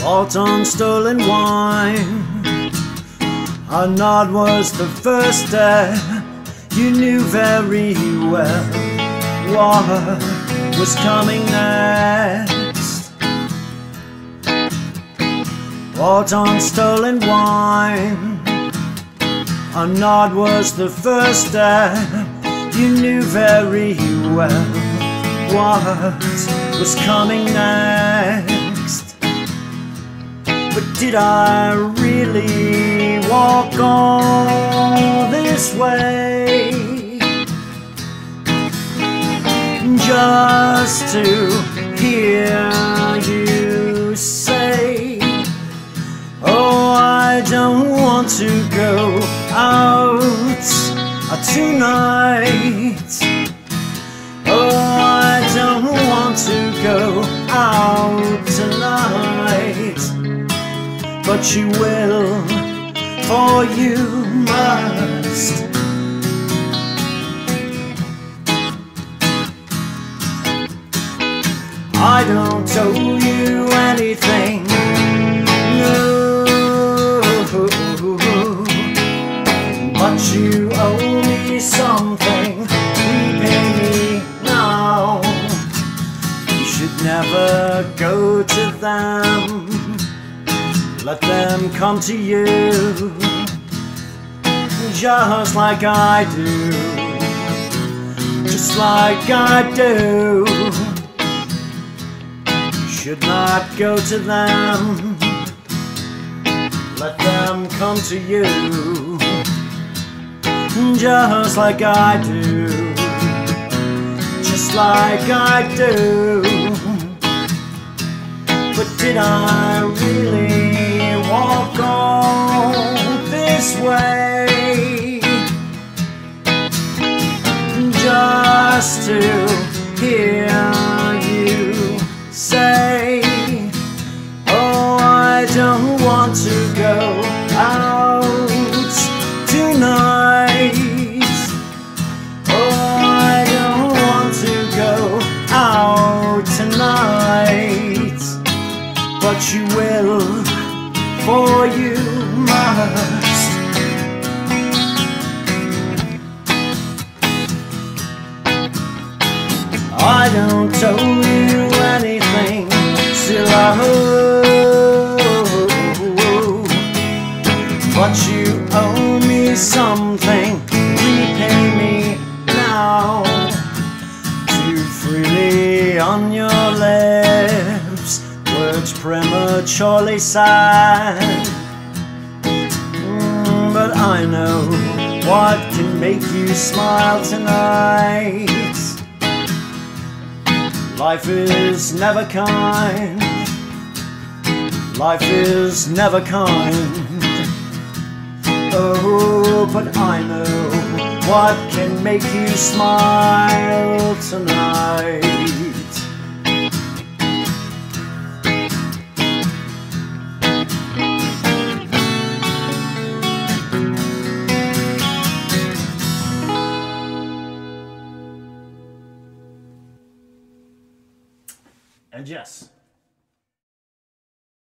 Bought on stolen wine. Our nod was the first step. You knew very well what was coming next. Bought on stolen wine. Our nod was the first step. You knew very well what was coming next. But did I really walk all this way just to hear you say, oh, I don't want to go out tonight. Oh, I don't want to go out tonight. But you will, for you must. I don't owe you anything, no, but you owe me something. Repay me now. You should never go to them. Let them come to you, just like I do, just like I do. You should not go to them. Let them come to you, just like I do, just like I do. But did I really walk all this way just to hear you say, oh, I don't want to go out tonight. Oh, I don't want to go out tonight. But you will, for you must. I don't owe you anything, still I owe. But you owe me something, repay me now. Too freely on your lips, words prematurely sad. But I know what can make you smile tonight. Life is never kind. Life is never kind. Oh, but I know what can make you smile tonight. And yes,